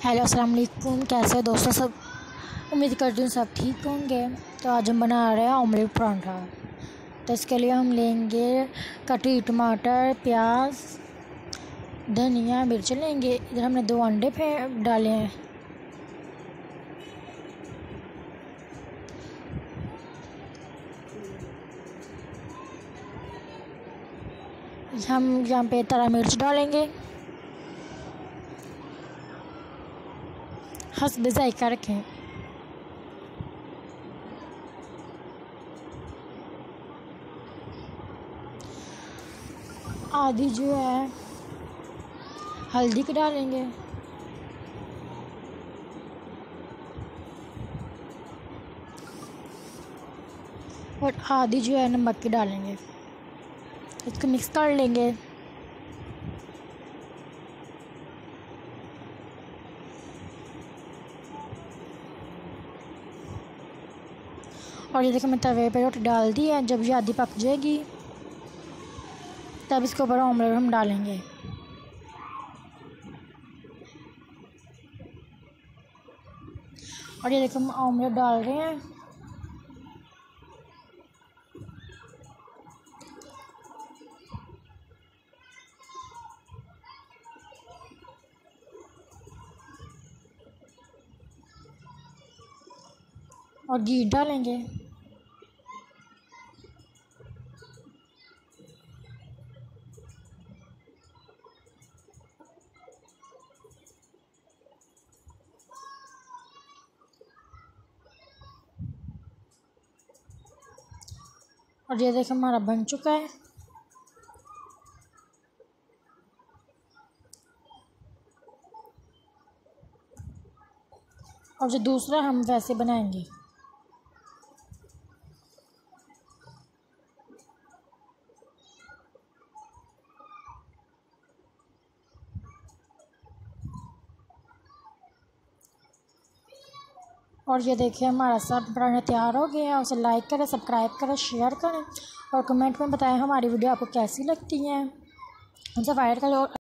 Hello अस्सलाम वालेकुम। कैसे हो दोस्तों सब? उम्मीद करती हूँ सब ठीक होंगे। तो आज हम बना रहे हैं ऑमलेट पराठा। तो इसके लिए हम लेंगे कटी टमाटर, प्याज, धनिया, मिर्च लेंगे। इधर हमने 2 अंडे डाले हैं। हम यहाँ पे तरा मिर्च डालेंगे। हस्ब ज़ायका रखें। आधी जो है हल्दी की डालेंगे। और आधी जो है नमक की डालेंगे। इसको मिक्स कर लेंगे। और ये देखो मैं तवे पे रोटी डाल दी है। जब ये आधी पक जाएगी तब इसके ऊपर ऑमलेट हम डालेंगे। और ये देखो हम ऑमलेट डाल रहे हैं। और घी डालेंगे। और ये देखो हमारा बन चुका है। और जो दूसरा हम वैसे बनाएंगे। और ये देखिए हमारा सब पराठा तैयार हो गया है। उसे लाइक करें, सब्सक्राइब करें, शेयर करें और कमेंट में बताएं हमारी वीडियो आपको कैसी लगती है। उनसे फाइट करें।